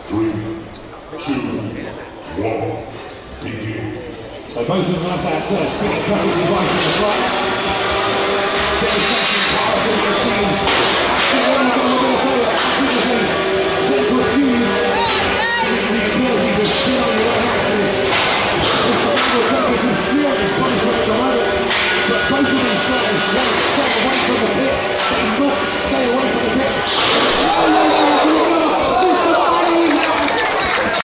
3, 2, 1, begin. So both of them have that spinning cutting device in the front.